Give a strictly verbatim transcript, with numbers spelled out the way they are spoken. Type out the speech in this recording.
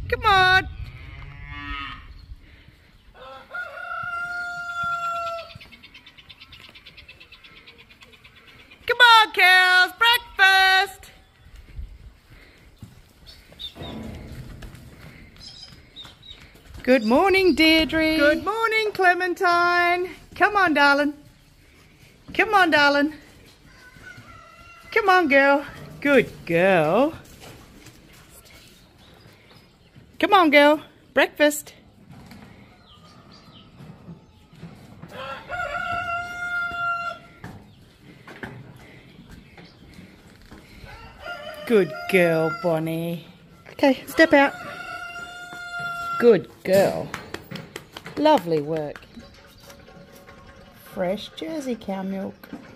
Come on. Come on, cows. Breakfast. Good morning, Deirdre. Good morning, Clementine. Come on, darling. Come on, darling. Come on, girl. Good girl. Come on, girl. Breakfast. Good girl, Bonnie. Okay, step out. Good girl. Lovely work. Fresh Jersey cow milk.